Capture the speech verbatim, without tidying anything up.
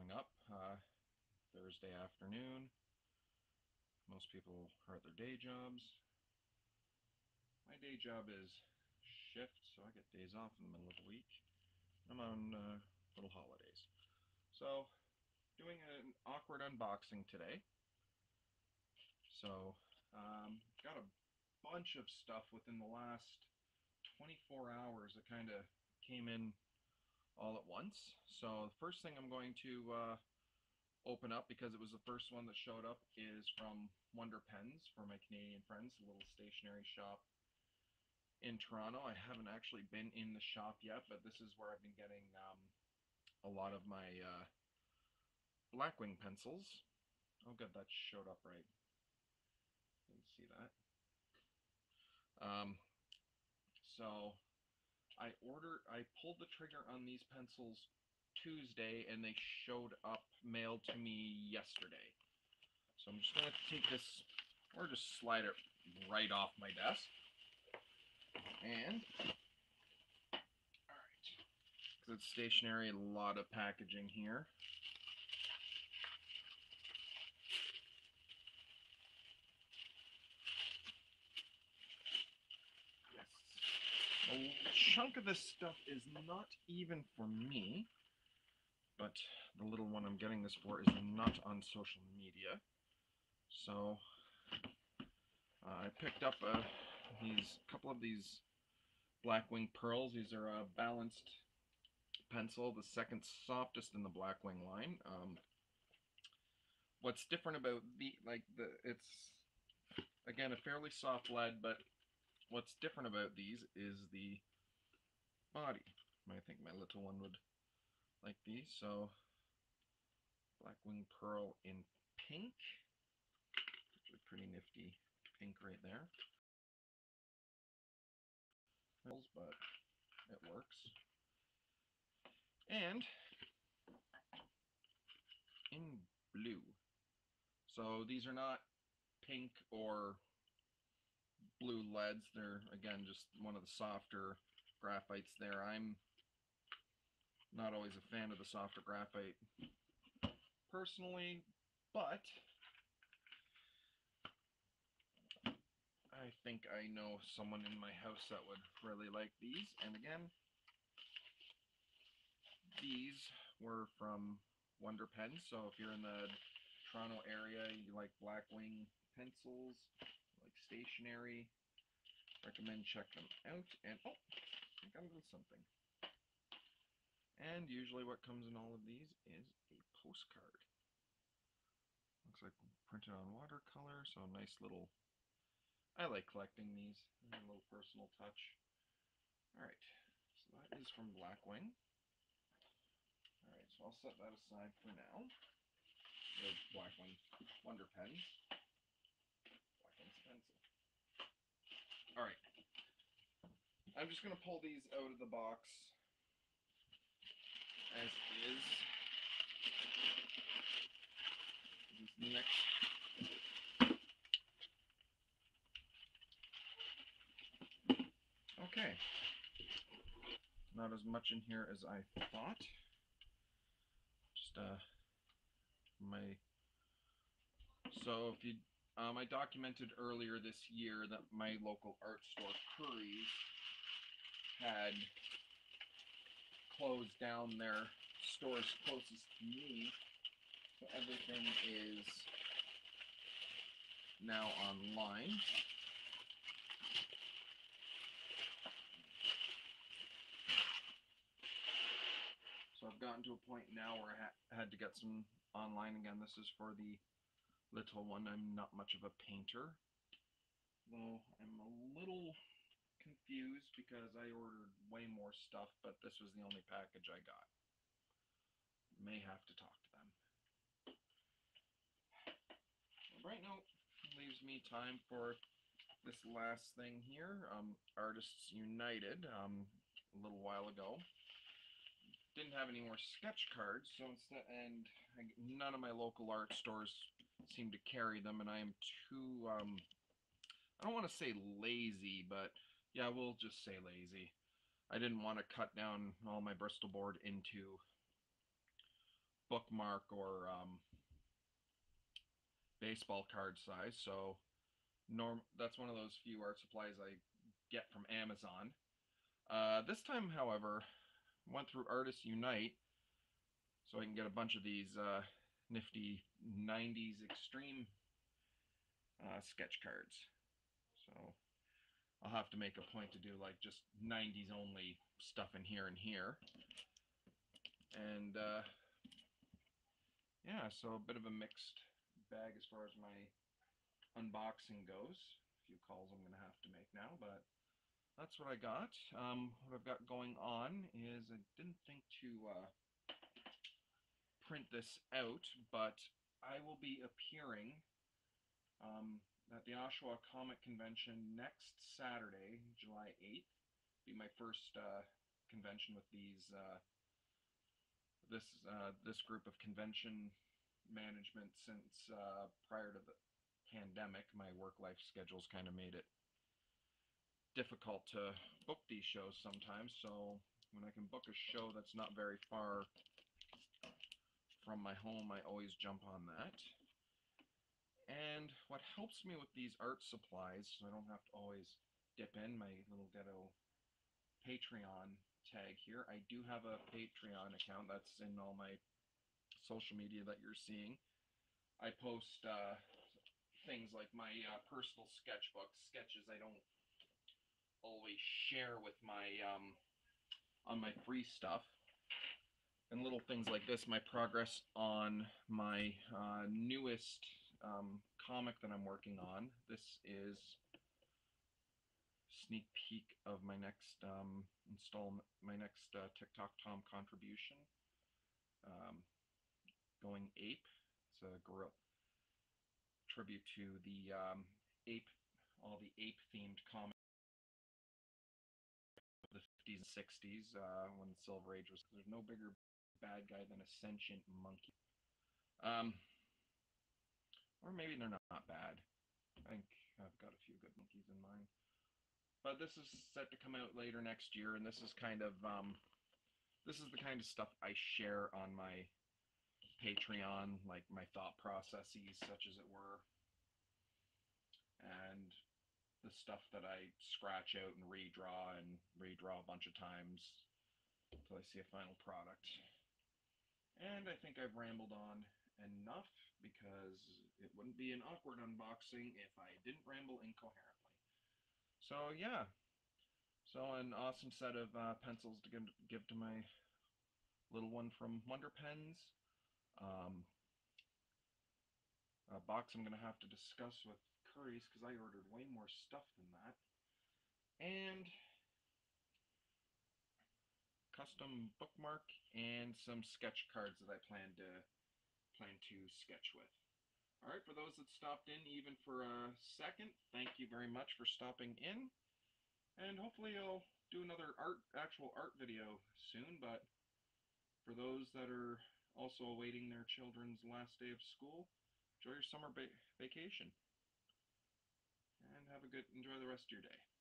coming up. Uh, Thursday afternoon. Most people are at their day jobs. My day job is shift, so I get days off in the middle of the week. I'm on uh, little holidays. So, doing an awkward unboxing today. So, um, got a bunch of stuff within the last twenty-four hours that kind of came in all at once. So, the first thing I'm going to uh, open up, because it was the first one that showed up, is from Wonder Pens for my Canadian friends, a little stationery shop in Toronto. I haven't actually been in the shop yet, but this is where I've been getting um, a lot of my uh, Blackwing pencils. Oh good, that showed up right. Didn't see that. Um, so I ordered, I pulled the trigger on these pencils Tuesday, and they showed up mailed to me yesterday. So I'm just going to take this, or just slide it right off my desk. And, alright, because it's stationary, a lot of packaging here. Yes. A chunk of this stuff is not even for me, but the little one I'm getting this for is not on social media. So uh, I picked up a, these couple of these Blackwing pearls. These are a balanced pencil, the second softest in the Blackwing line. Um, what's different about the like the it's again a fairly soft lead, but what's different about these is the body. I think my little one would like these. So Blackwing pearl in pink, actually pretty nifty pink right there. But it works. And in blue. So these are not pink or blue leads. They're, again, just one of the softer graphites there. I'm not always a fan of the softer graphite personally, but I think I know someone in my house that would really like these. And again, these were from Wonder Pens, so if you're in the Toronto area, you like Blackwing pencils, like stationery, recommend check them out. And oh, I got a little something. And usually what comes in all of these is a postcard. Looks like printed on watercolor, so a nice little, I like collecting these, a little personal touch. Alright, so that is from Blackwing. Alright, so I'll set that aside for now. The Blackwing Wonder Pens. Blackwing's pencil. Alright, I'm just going to pull these out of the box as is. This next. Okay. Not as much in here as I thought. Just uh, my. So if you, um, I documented earlier this year that my local art store, Curry's, had closed down their stores closest to me. So everything is now online. So I've gotten to a point now where I ha had to get some online again. This is for the little one. I'm not much of a painter, though I'm a little confused because I ordered way more stuff, but this was the only package I got. May have to talk to them. Right now, leaves me time for this last thing here. Um, Artists United, um, a little while ago, didn't have any more sketch cards, so instead, and I, none of my local art stores seem to carry them, and I am too, um, I don't want to say lazy, but yeah, we'll just say lazy. I didn't want to cut down all my Bristol board into bookmark or um, baseball card size. So norm that's one of those few art supplies I get from Amazon. Uh, this time, however, went through Artists Unite so I can get a bunch of these uh, nifty nineties extreme uh, sketch cards. So I'll have to make a point to do like just nineties only stuff in here and here. And uh, yeah, so a bit of a mixed bag as far as my unboxing goes. A few calls I'm going to have to make now, but that's what I got. Um, what I've got going on is I didn't think to uh, print this out, but I will be appearing um, at the Oshawa Comic Convention next Saturday, July eighth. Be my first uh, convention with these uh, this uh, this group of convention management since uh, prior to the pandemic. My work-life schedule's kind of made it difficult to book these shows sometimes, so when I can book a show that's not very far from my home, I always jump on that. And what helps me with these art supplies, so I don't have to always dip in my little ghetto Patreon tag here, I do have a Patreon account that's in all my social media that you're seeing. I post uh, things like my uh, personal sketchbook, sketches I don't always share with my um, on my free stuff, and little things like this, my progress on my uh, newest um, comic that I'm working on. This is sneak peek of my next um, installment, my next uh, TikTok Tom contribution, um, Going Ape. It's a gorilla tribute to the um, ape, all the ape themed comics of the fifties and sixties uh, when the Silver Age was. There's no bigger bad guy than a sentient monkey. Um, or maybe they're not bad. I think I've got a few good monkeys in mind. But this is set to come out later next year, and this is kind of um, this is the kind of stuff I share on my Patreon, like my thought processes, such as it were, and the stuff that I scratch out and redraw and redraw a bunch of times until I see a final product. And I think I've rambled on enough, because it wouldn't be an awkward unboxing if I didn't ramble incoherently. So yeah, so an awesome set of uh, pencils to give, give to my little one from Wonder Pens. Um, a box I'm going to have to discuss with Curry's because I ordered way more stuff than that. And custom bookmark and some sketch cards that I plan to plan to sketch with. Alright, for those that stopped in even for a second, thank you very much for stopping in. And hopefully I'll do another art, actual art video soon, but for those that are also awaiting their children's last day of school, enjoy your summer vacation. And have a good, enjoy the rest of your day.